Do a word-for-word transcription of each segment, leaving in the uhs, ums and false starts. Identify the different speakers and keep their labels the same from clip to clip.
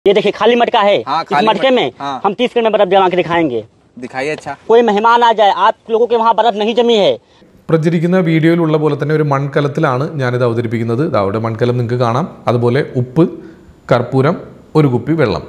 Speaker 1: ये देखिए खाली मटका है।
Speaker 2: हाँ,
Speaker 1: इस मटके में
Speaker 2: हाँ।
Speaker 1: हम तीस किलो में बर्फ जमा के दिखाएंगे।
Speaker 2: दिखाइए। अच्छा,
Speaker 1: कोई मेहमान आ जाए, आप लोगों के वहाँ बर्फ नहीं जमी है।
Speaker 3: പ്രചരിക്കുന്ന വീഡിയോയിലുള്ള പോലെ തന്നെ ഒരു മൺകലത്തിലാണ് ഞാനിത് അവതരിപ്പിക്കുന്നത്. അവിടെ മൺകലം നിങ്ങൾക്ക് കാണാം. അതുപോലെ ഉപ്പ്, കർപ്പൂരം, ഒരു കുപ്പി വെള്ളം.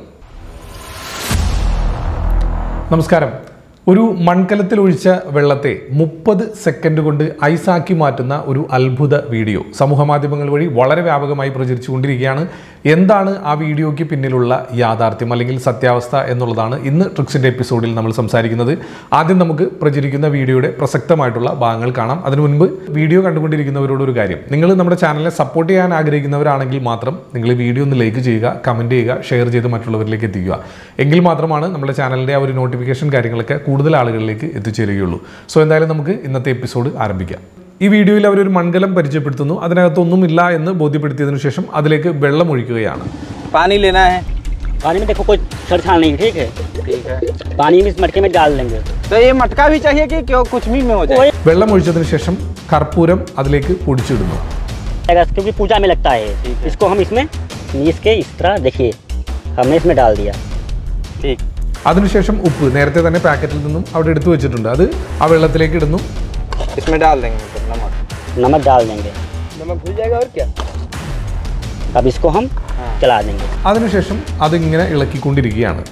Speaker 3: നമസ്കാരം. ഒരു മൺകലത്തിൽ ഒഴിച്ച വെള്ളത്തെ മുപ്പത് സെക്കൻഡ് കൊണ്ട് ഐസാക്കി മാറ്റുന്ന ഒരു അത്ഭുത വീഡിയോ സമൂഹ മാധ്യമങ്ങൾ വഴി വളരെ വ്യാപകമായി പ്രചരിച്ചുകൊണ്ടിരിക്കുകയാണ്. എന്താണ് ആ വീഡിയോയ്ക്ക് പിന്നിലുള്ള യാഥാർത്ഥ്യം അല്ലെങ്കിൽ സത്യാവസ്ഥ എന്നുള്ളതാണ് ഇന്ന് ട്രിക്സിൻ്റെ എപ്പിസോഡിൽ നമ്മൾ സംസാരിക്കുന്നത്. ആദ്യം നമുക്ക് പ്രചരിക്കുന്ന വീഡിയോയുടെ പ്രസക്തമായിട്ടുള്ള ഭാഗങ്ങൾ കാണാം. അതിനു മുൻപ് വീഡിയോ കണ്ടുകൊണ്ടിരിക്കുന്നവരോട് ഒരു കാര്യം, നിങ്ങൾ നമ്മുടെ ചാനലിനെ സപ്പോർട്ട് ചെയ്യാൻ ആഗ്രഹിക്കുന്നവരാണെങ്കിൽ മാത്രം നിങ്ങൾ ഈ വീഡിയോ ഒന്ന് ലൈക്ക് ചെയ്യുക, കമൻറ്റ് ചെയ്യുക, ഷെയർ ചെയ്ത് മറ്റുള്ളവരിലേക്ക് എത്തിക്കുക. എങ്കിൽ മാത്രമാണ് നമ്മുടെ ചാനലിൻ്റെ ആ ഒരു നോട്ടിഫിക്കേഷൻ കാര്യങ്ങളൊക്കെ കൂടുതൽ ആളുകളിലേക്ക് എത്തിച്ചേരുകയുള്ളൂ. സോ എന്തായാലും നമുക്ക് ഇന്നത്തെ എപ്പിസോഡ് ആരംഭിക്കാം. ഈ വീഡിയോയിൽ അവരൊരു മൺകലം പരിചയപ്പെടുത്തുന്നു. അതിനകത്തൊന്നുമില്ല എന്ന് ബോധ്യപ്പെടുത്തിയതിനു ശേഷം അതിലേക്ക് വെള്ളം ഒഴിക്കുകയാണ്.
Speaker 2: पानी लेना है।
Speaker 1: पानी में देखो कोई छेड़छाड़ नहीं, ठीक है?
Speaker 2: ठीक है।
Speaker 1: पानी में इस मटके में डाल देंगे।
Speaker 2: तो ये मटका भी चाहिए कि क्यों कुछ भी में हो जाए?
Speaker 3: വെള്ളം ഒഴിച്ചതിനു ശേഷം കർപ്പൂരം അതിലേക്ക് പൊടിച്ചിടുന്നു.
Speaker 1: क्योंकि पूजा में लगता है, इसको हम इसमें नीस के इस तरह देखिए हमने इसमें डाल दिया।
Speaker 2: ठीक।
Speaker 3: അതിനുശേഷം ഉപ്പ് നേരത്തെ തന്നെ പാക്കറ്റിൽ നിന്നും അവിടെ എടുത്തു വെച്ചിട്ടുണ്ട്. അത് ആ വെള്ളത്തിലേക്ക് ഇടുന്നു.
Speaker 2: इसमें डाल देंगे मतलब नमक।
Speaker 1: नमक डाल देंगे।
Speaker 2: नमक घुल जाएगा और क्या?
Speaker 1: अब इसको हम चला देंगे।
Speaker 3: അതിനുശേഷം അതിങ്ങനെ ഇളക്കിക്കൊണ്ടിരിക്കുകയാണ്.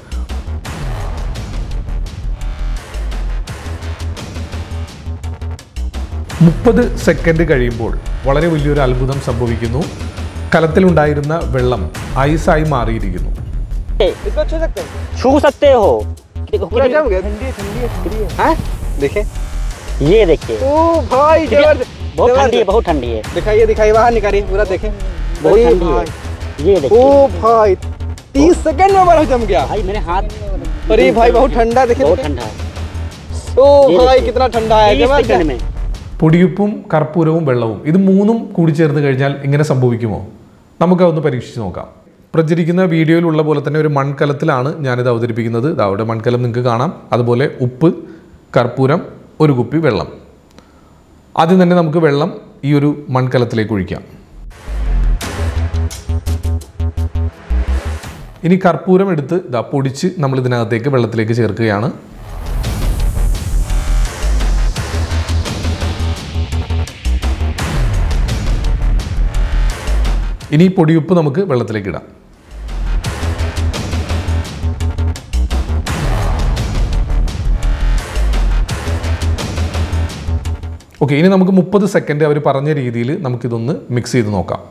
Speaker 3: മുപ്പത് സെക്കൻഡ് കഴിയുമ്പോൾ വളരെ വലിയൊരു അത്ഭുതം സംഭവിക്കുന്നു. കലത്തിലുണ്ടായിരുന്ന വെള്ളം ഐസായി മാറിയിരിക്കുന്നു.
Speaker 2: इसको छू सकते हैं?
Speaker 1: छू सकते हो। देखो
Speaker 2: पूरा
Speaker 1: कितनी-
Speaker 2: जम गया। ठंडी है, ठंडी है, ठंडी है। हैं? देखिए।
Speaker 1: ये देखिए
Speaker 2: ओ भाई जबरदस्त।
Speaker 1: बहुत ठंडी है, बहुत ठंडी है,
Speaker 2: दिखाइए दिखाइए बाहर निकालिए पूरा देखें।
Speaker 1: बहुत
Speaker 2: अरे
Speaker 1: ठंडी है।
Speaker 2: भाई।
Speaker 1: ये
Speaker 2: ओ
Speaker 1: देखिए
Speaker 2: भाई तीस सेकंड में बर्फ जम गया।
Speaker 1: भाई मेरे हाथ।
Speaker 2: अरे भाई बहुत ठंडा देखिए।
Speaker 1: बहुत ठंडा है।
Speaker 2: ओ
Speaker 1: ये
Speaker 2: भाई
Speaker 1: देखिए।
Speaker 2: कितना ठंडा है।
Speaker 1: तीस सेकंड
Speaker 2: जबरदस्त।
Speaker 1: में
Speaker 3: പൊടിയുപ്പും കർപ്പൂരവും വെള്ളവും ഇത് മൂന്നും കൂടി ചേർന്ന് കഴിഞ്ഞാൽ ഇങ്ങനെ സംഭവിക്കുമോ? നമുക്കതൊന്ന് പരീക്ഷിച്ച് നോക്കാം. പ്രചരിക്കുന്ന വീഡിയോയിലുള്ള പോലെ തന്നെ ഒരു മൺകലത്തിലാണ് ഞാനിത് അവതരിപ്പിക്കുന്നത്. അവിടെ മൺകലം നിങ്ങൾക്ക് കാണാം. അതുപോലെ ഉപ്പ്, കർപ്പൂരം, ഒരു കുപ്പി വെള്ളം. ആദ്യം തന്നെ നമുക്ക് വെള്ളം ഈ ഒരു മൺകലത്തിലേക്ക് ഒഴിക്കാം. ഇനി കർപ്പൂരം എടുത്ത് ഇതാ പൊടിച്ച് നമ്മൾ ഇതിനകത്തേക്ക് വെള്ളത്തിലേക്ക് ചേർക്കുകയാണ്. ഇനി പൊടിയുപ്പ് നമുക്ക് വെള്ളത്തിലേക്ക് ഇടാം. ഓക്കെ, ഇനി നമുക്ക് മുപ്പത് സെക്കൻഡ് അവർ പറഞ്ഞ രീതിയിൽ നമുക്കിതൊന്ന് മിക്സ് ചെയ്ത് നോക്കാം.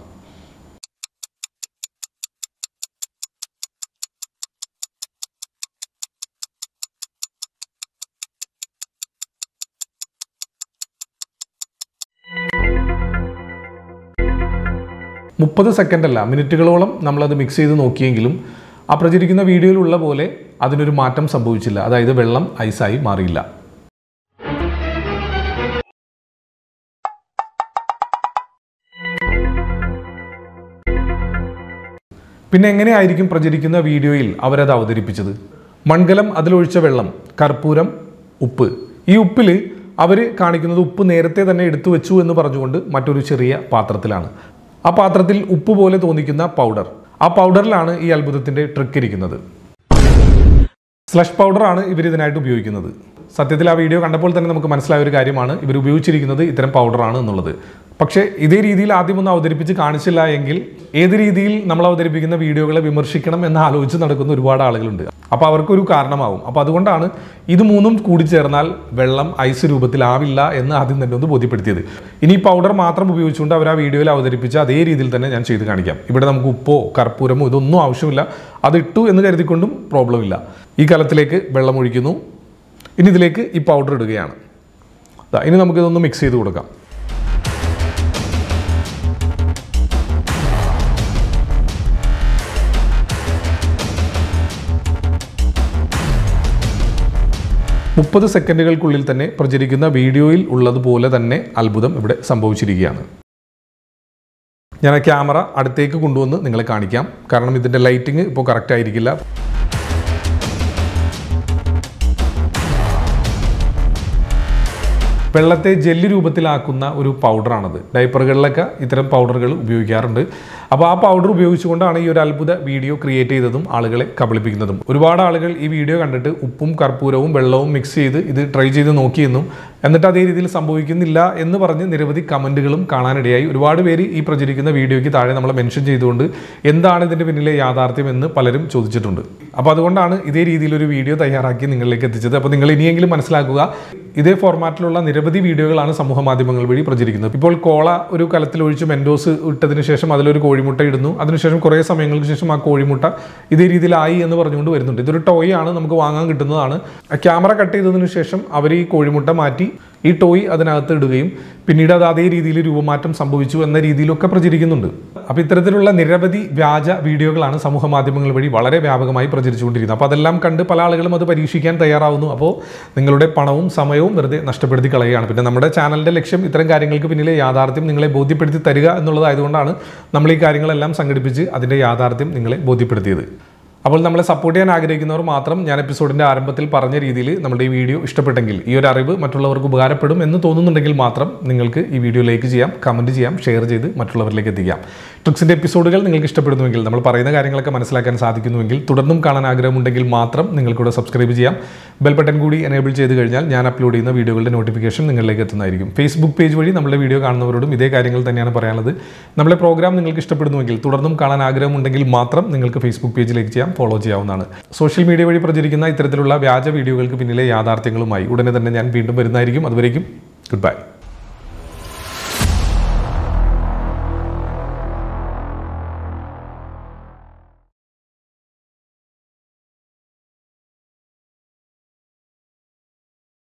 Speaker 3: മുപ്പത് സെക്കൻഡ് അല്ല, മിനിറ്റുകളോളം നമ്മളത് മിക്സ് ചെയ്ത് നോക്കിയെങ്കിലും ആ പ്രചരിക്കുന്ന വീഡിയോയിലുള്ള പോലെ അതിനൊരു മാറ്റം സംഭവിച്ചില്ല. അതായത് വെള്ളം ഐസായി മാറിയില്ല. പിന്നെ എങ്ങനെയായിരിക്കും പ്രചരിക്കുന്ന വീഡിയോയിൽ അവരത് അവതരിപ്പിച്ചത്? മൺകലം അതിലൊഴിച്ച വെള്ളം, കർപ്പൂരം, ഉപ്പ്. ഈ ഉപ്പിൽ അവർ കാണിക്കുന്നത് ഉപ്പ് നേരത്തെ തന്നെ എടുത്തു വെച്ചു എന്ന് പറഞ്ഞുകൊണ്ട് മറ്റൊരു ചെറിയ പാത്രത്തിലാണ്. ആ പാത്രത്തിൽ ഉപ്പ് പോലെ തോന്നിക്കുന്ന പൗഡർ. ആ പൗഡറിലാണ് ഈ അത്ഭുതത്തിൻ്റെ ട്രിക്ക് ഇരിക്കുന്നത്. സ്ലഷ് പൗഡറാണ് ഇവർ ഇതിനായിട്ട് ഉപയോഗിക്കുന്നത്. സത്യത്തിൽ ആ വീഡിയോ കണ്ടപ്പോൾ തന്നെ നമുക്ക് മനസ്സിലായ ഒരു കാര്യമാണ് ഇവർ ഉപയോഗിച്ചിരിക്കുന്നത് ഇത്തരം പൗഡറാണ് എന്നുള്ളത്. പക്ഷേ ഇതേ രീതിയിൽ ആദ്യമൊന്നും അവതരിപ്പിച്ച് കാണിച്ചില്ല എങ്കിൽ ഏത് രീതിയിൽ നമ്മൾ അവതരിപ്പിക്കുന്ന വീഡിയോകളെ വിമർശിക്കണം എന്ന് ആലോചിച്ച് നടക്കുന്ന ഒരുപാട് ആളുകളുണ്ട്. അപ്പോൾ അവർക്കൊരു കാരണമാവും. അപ്പോൾ അതുകൊണ്ടാണ് ഇത് മൂന്നും കൂടിച്ചേർന്നാൽ വെള്ളം ഐസ് രൂപത്തിലാവില്ല എന്ന് ആദ്യം തന്നെ ഒന്ന് ബോധ്യപ്പെടുത്തിയത്. ഇനി പൗഡർ മാത്രം ഉപയോഗിച്ചുകൊണ്ട് അവർ ആ വീഡിയോയിൽ അവതരിപ്പിച്ച അതേ രീതിയിൽ തന്നെ ഞാൻ ചെയ്ത് കാണിക്കാം. ഇവിടെ നമുക്ക് ഉപ്പോ കർപ്പൂരമോ ഇതൊന്നും ആവശ്യമില്ല. അത് ഇട്ടു എന്ന് കരുതിക്കൊണ്ടും പ്രോബ്ലം ഇല്ല. ഈ കലത്തിലേക്ക് വെള്ളം ഒഴിക്കുന്നു. ഇനി ഇതിലേക്ക് ഈ പൗഡർ ഇടുകയാണ്. ഇനി നമുക്കിതൊന്ന് മിക്സ് ചെയ്ത് കൊടുക്കാം. മുപ്പത് സെക്കൻഡുകൾക്കുള്ളിൽ തന്നെ പ്രചരിക്കുന്ന വീഡിയോയിൽ ഉള്ളതുപോലെ തന്നെ അത്ഭുതം ഇവിടെ സംഭവിച്ചിരിക്കുകയാണ്. ഞാൻ ആ ക്യാമറ അടുത്തേക്ക് കൊണ്ടുവന്ന് നിങ്ങളെ കാണിക്കാം. കാരണം ഇതിൻ്റെ ലൈറ്റിംഗ് ഇപ്പോൾ കറക്റ്റ് ആയിരിക്കില്ല. വെള്ളത്തെ ജെല്ലി രൂപത്തിലാക്കുന്ന ഒരു പൗഡറാണത്. ഡയപ്പറുകളിലൊക്കെ ഇത്തരം പൗഡറുകൾ ഉപയോഗിക്കാറുണ്ട്. അപ്പോൾ ആ പൗഡർ ഉപയോഗിച്ചുകൊണ്ടാണ് ഈ ഒരു അത്ഭുത വീഡിയോ ക്രിയേറ്റ് ചെയ്തതും ആളുകളെ കബളിപ്പിക്കുന്നതും. ഒരുപാട് ആളുകൾ ഈ വീഡിയോ കണ്ടിട്ട് ഉപ്പും കർപ്പൂരവും വെള്ളവും മിക്സ് ചെയ്ത് ഇത് ട്രൈ ചെയ്ത് നോക്കിയെന്നും എന്നിട്ട് അതേ രീതിയിൽ സംഭവിക്കുന്നില്ല എന്ന് പറഞ്ഞ് നിരവധി കമൻറ്റുകളും കാണാനിടയായി. ഒരുപാട് പേര് ഈ പ്രചരിക്കുന്ന വീഡിയോയ്ക്ക് താഴെ നമ്മളെ മെൻഷൻ ചെയ്തുകൊണ്ട് എന്താണ് ഇതിൻ്റെ പിന്നിലെ യാഥാർത്ഥ്യം എന്ന് പലരും ചോദിച്ചിട്ടുണ്ട്. അപ്പോൾ അതുകൊണ്ടാണ് ഇതേ രീതിയിലൊരു വീഡിയോ തയ്യാറാക്കി നിങ്ങളിലേക്ക് എത്തിച്ചത്. അപ്പോൾ നിങ്ങൾ ഇനിയെങ്കിലും മനസ്സിലാക്കുക, ഇതേ ഫോർമാറ്റിലുള്ള നിരവധി വീഡിയോകളാണ് സമൂഹ മാധ്യമങ്ങൾ വഴി പ്രചരിക്കുന്നത്. ഇപ്പോൾ കോള ഒരു കലത്തിലൊഴിച്ച് മെൻഡോസ് ഇട്ടതിന് ശേഷം അതിലൊരു കോഴിമുട്ട ഇടുന്നു, അതിനുശേഷം കുറേ സമയങ്ങൾക്ക് ശേഷം ആ കോഴിമുട്ട ഇതേ രീതിയിലായി എന്ന് പറഞ്ഞുകൊണ്ട് വരുന്നുണ്ട്. ഇതൊരു ടോയ് ആണ്, നമുക്ക് വാങ്ങാൻ കിട്ടുന്നതാണ്. ക്യാമറ കട്ട് ചെയ്തതിനു ശേഷം അവർ ഈ കോഴിമുട്ട മാറ്റി ഈ ടോയ് അതിനകത്ത് ഇടുകയും പിന്നീട് അത് അതേ രീതിയിൽ രൂപമാറ്റം സംഭവിച്ചു എന്ന രീതിയിലൊക്കെ പ്രചരിക്കുന്നുണ്ട്. അപ്പോൾ ഇത്തരത്തിലുള്ള നിരവധി വ്യാജ വീഡിയോകളാണ് സമൂഹ മാധ്യമങ്ങൾ വഴി വളരെ വ്യാപകമായി പ്രചരിച്ചുകൊണ്ടിരിക്കുന്നത്. അപ്പോൾ അതെല്ലാം കണ്ട് പല ആളുകളും അത് പരീക്ഷിക്കാൻ തയ്യാറാവുന്നു. അപ്പോൾ നിങ്ങളുടെ പണവും സമയവും വെറുതെ നഷ്ടപ്പെടുത്തി കളയുകയാണ്. പിന്നെ നമ്മുടെ ചാനലിൻ്റെ ലക്ഷ്യം ഇത്തരം കാര്യങ്ങൾക്ക് പിന്നിലെ യാഥാർത്ഥ്യം നിങ്ങളെ ബോധ്യപ്പെടുത്തി തരിക എന്നുള്ളതായതുകൊണ്ടാണ് നമ്മൾ ഈ കാര്യങ്ങളെല്ലാം സംഘടിപ്പിച്ച് അതിൻ്റെ യാഥാർത്ഥ്യം നിങ്ങളെ ബോധ്യപ്പെടുത്തിയത്. അപ്പോൾ നമ്മളെ സപ്പോർട്ട് ചെയ്യാൻ ആഗ്രഹിക്കുന്നവർ മാത്രം ഞാൻ എപ്പിസോഡിൻ്റെ ആരംഭത്തിൽ പറഞ്ഞ രീതിയിൽ നമ്മുടെ ഈ വീഡിയോ ഇഷ്ടപ്പെട്ടെങ്കിൽ, ഈ ഒരു അറിവ് മറ്റുള്ളവർക്ക് ഉപകാരപ്പെടും എന്ന് തോന്നുന്നുണ്ടെങ്കിൽ മാത്രം നിങ്ങൾക്ക് ഈ വീഡിയോ ലൈക്ക് ചെയ്യാം, കമൻറ്റ് ചെയ്യാം, ഷെയർ ചെയ്ത് മറ്റുള്ളവരിലേക്ക് എത്തിക്കാം. ട്രിക്സിൻ്റെ എപ്പിസോഡുകൾ നിങ്ങൾക്ക് ഇഷ്ടപ്പെടുന്നുവെങ്കിൽ, നമ്മൾ പറയുന്ന കാര്യങ്ങളൊക്കെ മനസ്സിലാക്കാൻ സാധിക്കുന്നുവെങ്കിൽ, തുടർന്നും കാണാൻ ആഗ്രഹമുണ്ടെങ്കിൽ മാത്രം നിങ്ങൾക്കൂടെ സബ്സ്ക്രൈബ് ചെയ്യാം. ബെൽ ബട്ടൺ കൂടി എനേബിൾ ചെയ്ത് കഴിഞ്ഞാൽ ഞാൻ അപ്ലോഡ് ചെയ്യുന്ന വീഡിയോകളുടെ നോട്ടിഫിക്കേഷൻ നിങ്ങളിലേക്ക് എത്തുന്നതായിരിക്കും. ഫേസ്ബുക്ക് പേജ് വഴി നമ്മുടെ വീഡിയോ കാണുന്നവരോടും ഇതേ കാര്യങ്ങൾ തന്നെയാണ് പറയാനുള്ളത്. നമ്മളെ പ്രോഗ്രാം നിങ്ങൾക്ക് ഇഷ്ടപ്പെടുന്നുവെങ്കിൽ, തുടർന്നും കാണാൻ ആഗ്രഹമുണ്ടെങ്കിൽ മാത്രം നിങ്ങൾക്ക് ഫേസ്ബുക്ക് പേജിലേക്ക് ചെയ്യാം, ഫോളോ ചെയ്യാവുന്നതാണ്. സോഷ്യൽ മീഡിയ വഴി പ്രചരിക്കുന്ന ഇത്തരത്തിലുള്ള വ്യാജ വീഡിയോകൾക്ക് പിന്നിലെ യാഥാർത്ഥ്യങ്ങളുമായി ഉടനെ തന്നെ ഞാൻ വീണ്ടും വരുന്നതായിരിക്കും. അതുവരേക്കും ഗുഡ് ബൈ.